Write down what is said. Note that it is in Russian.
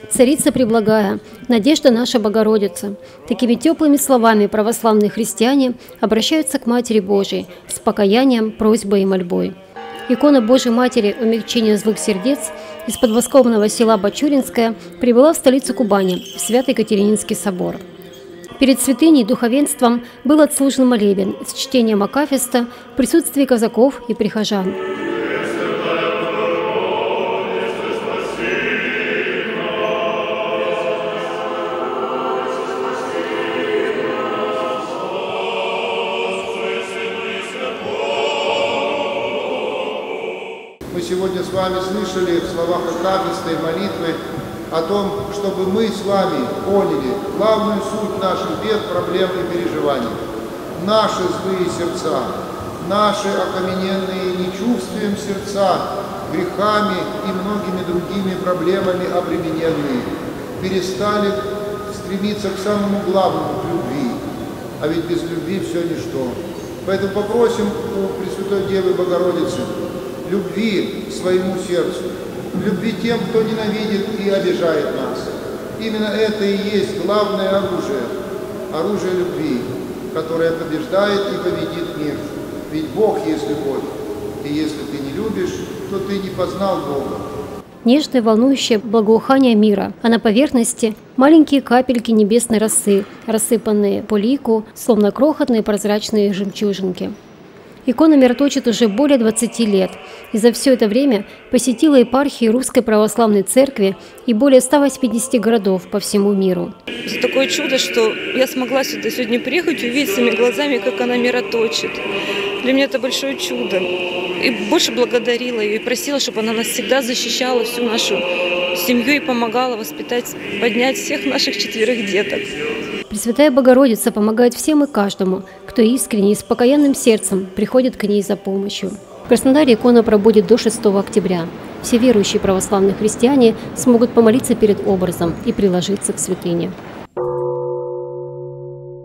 Царица преблагая, надежда наша Богородица. Такими теплыми словами православные христиане обращаются к Матери Божией с покаянием, просьбой и мольбой. Икона Божией Матери умягчения двух сердец из подмосковного села Бачуринское прибыла в столицу Кубани, в Свято-Екатерининский собор. Перед святыней духовенством был отслужен молебен с чтением акафиста в присутствии казаков и прихожан. Мы сегодня с вами слышали в словах акафиста и молитвы о том, чтобы мы с вами поняли главную суть наших бед, проблем и переживаний. Наши злые сердца, наши окамененные нечувствием сердца, грехами и многими другими проблемами обремененные, перестали стремиться к самому главному, к любви. А ведь без любви все ничто. Поэтому попросим у Пресвятой Девы Богородицы любви своему сердцу, любви тем, кто ненавидит и обижает нас. Именно это и есть главное оружие любви, которое побеждает и победит мир. Ведь Бог есть любовь, и если ты не любишь, то ты не познал Бога. Нежное, волнующее благоухание мира, а на поверхности маленькие капельки небесной росы, рассыпанные по лику, словно крохотные прозрачные жемчужинки. Икона мироточит уже более 20 лет, и за все это время посетила епархии Русской Православной Церкви и более 180 городов по всему миру. Это такое чудо, что я смогла сюда сегодня приехать, увидеть своими глазами, как она мироточит. Для меня это большое чудо. И больше благодарила ее и просила, чтобы она нас всегда защищала, всю нашу семью, и помогала воспитать, поднять всех наших 4 деток. Пресвятая Богородица помогает всем и каждому, кто искренне и с покаянным сердцем приходит к ней за помощью. В Краснодаре икона пробудет до 6 октября. Все верующие православные христиане смогут помолиться перед образом и приложиться к святыне.